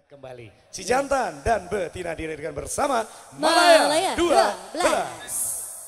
Kembali si jantan dan betina dihadirkan bersama Malaya 12.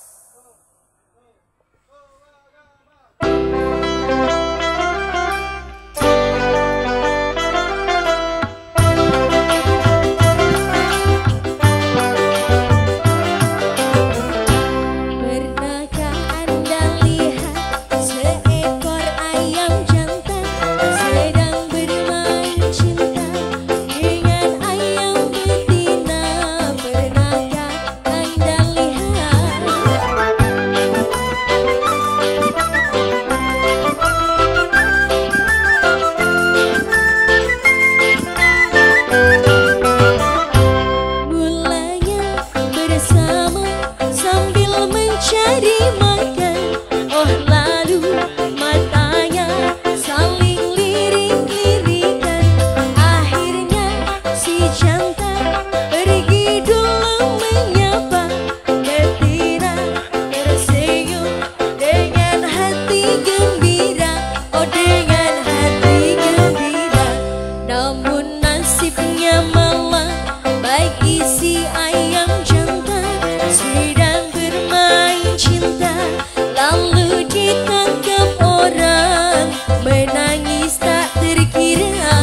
Cari makan, oh lalu matanya saling lirik-lirikan. Akhirnya si jantan pergi dulu menyapa betina tersenyum dengan hati gembira, oh dengan hati gembira. Namun nasibnya malah bagi si ayam jantan sedang cinta lalu ditangkap orang menangis tak terkira.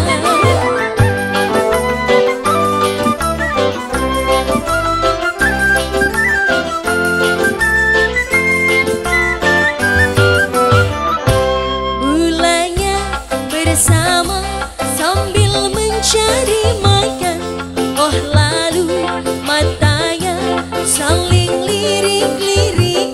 Mulanya bersama sambil mencari makan, oh lalu matanya saling lirik-lirik.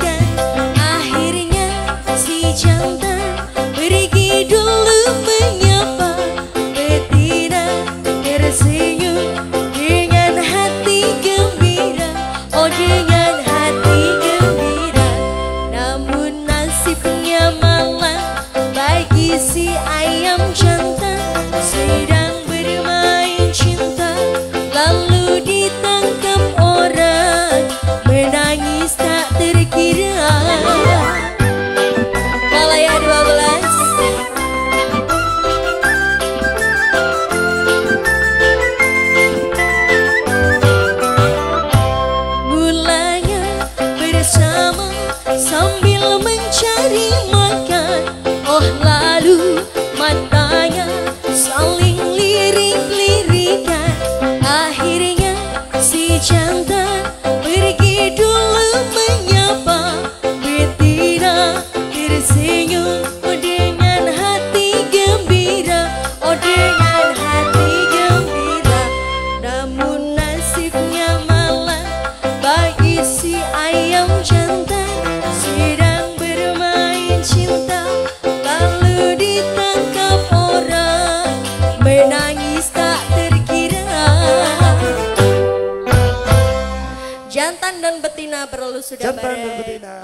Jantan pergi dulu menyapa betina tersenyum dengan hati gembira, oh dengan hati gembira. Namun nasibnya malah bagi si ayam jantan sedang bermain cinta lalu ditangkap orang menangis tak terkira. Malaya 12. Mulanya bersama sambil mencari makan, oh lalu matanya saling lirik-lirikan. Akhirnya si jantan pergi dulu menyapa betina tersenyum, oh dengan hati gembira, oh dengan hati gembira. Namun nasibnya malah bagi si ayam jantan sedang bermain cinta lalu ditangkap orang menangis tak terkira. Jantan dan betina perlu sudah bareng.